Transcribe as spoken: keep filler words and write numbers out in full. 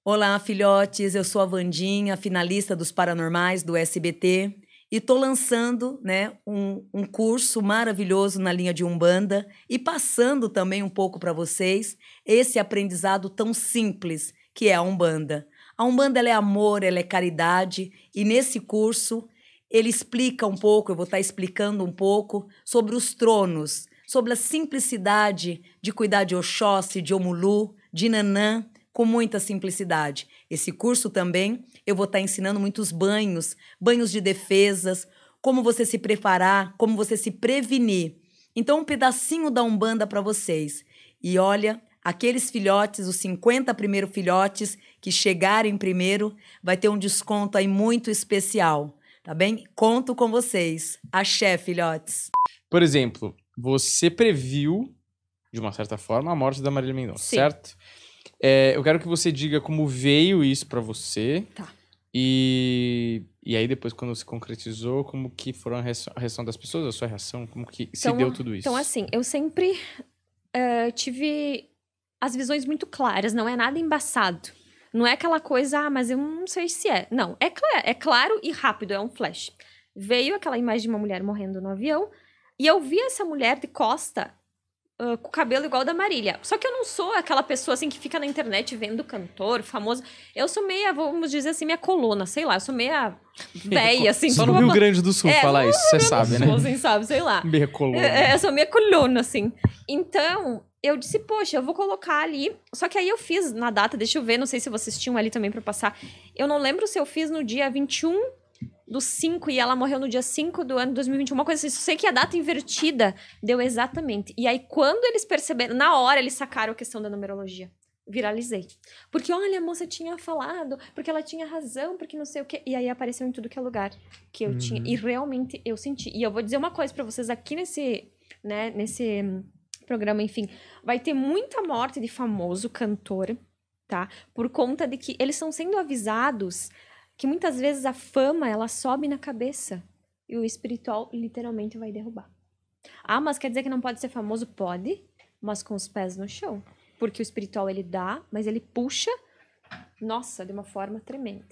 Olá, filhotes, eu sou a Wandinha, finalista dos Paranormais do S B T, e tô lançando, né, um, um curso maravilhoso na linha de Umbanda e passando também um pouco para vocês esse aprendizado tão simples que é a Umbanda. A Umbanda ela é amor, ela é caridade, e nesse curso ele explica um pouco, eu vou estar explicando um pouco sobre os tronos, sobre a simplicidade de cuidar de Oxóssi, de Omulu, de Nanã, com muita simplicidade. Esse curso também, eu vou estar ensinando muitos banhos, banhos de defesas, como você se preparar, como você se prevenir. Então, um pedacinho da Umbanda para vocês. E olha, aqueles filhotes, os cinquenta primeiros filhotes que chegarem primeiro, vai ter um desconto aí muito especial, tá bem? Conto com vocês. Axé, filhotes. Por exemplo, você previu, de uma certa forma, a morte da Marília Mendonça, Sim. certo? É, eu quero que você diga como veio isso pra você. Tá. E, e aí depois, quando se concretizou, como que foram a reação, a reação das pessoas, a sua reação, como que se Então, deu tudo isso? Então, assim, eu sempre eh, tive as visões muito claras, não é nada embaçado. Não é aquela coisa, ah, mas eu não sei se é. Não, é, cl é claro e rápido, é um flash. Veio aquela imagem de uma mulher morrendo no avião, e eu vi essa mulher de costa, Uh, com o cabelo igual da Marília. Só que eu não sou aquela pessoa, assim, que fica na internet vendo cantor, famoso. Eu sou meia, vamos dizer assim, minha coluna, sei lá. Eu sou meia véia, assim. Só no tipo Rio uma... Grande do Sul é, falar isso, você sabe, né? Sul, assim, sabe, sei lá. Meia coluna. É, eu sou meia coluna, assim. Então, eu disse, poxa, eu vou colocar ali. Só que aí eu fiz na data, deixa eu ver, não sei se vocês tinham ali também pra passar. Eu não lembro se eu fiz no dia vinte e um do cinco e ela morreu no dia cinco do ano de dois mil e vinte e um, uma coisa assim. Só sei que a data invertida deu exatamente. E aí, quando eles perceberam, na hora eles sacaram a questão da numerologia. Viralizei. Porque, olha, a moça tinha falado, porque ela tinha razão, porque não sei o quê. E aí apareceu em tudo que é lugar que eu uhum. tinha. E realmente eu senti. E eu vou dizer uma coisa pra vocês aqui nesse, né, nesse programa, enfim. Vai ter muita morte de famoso cantor, tá? Por conta de que eles estão sendo avisados que muitas vezes a fama, ela sobe na cabeça e o espiritual literalmente vai derrubar. Ah, mas quer dizer que não pode ser famoso? Pode, mas com os pés no chão. Porque o espiritual, ele dá, mas ele puxa, nossa, de uma forma tremenda.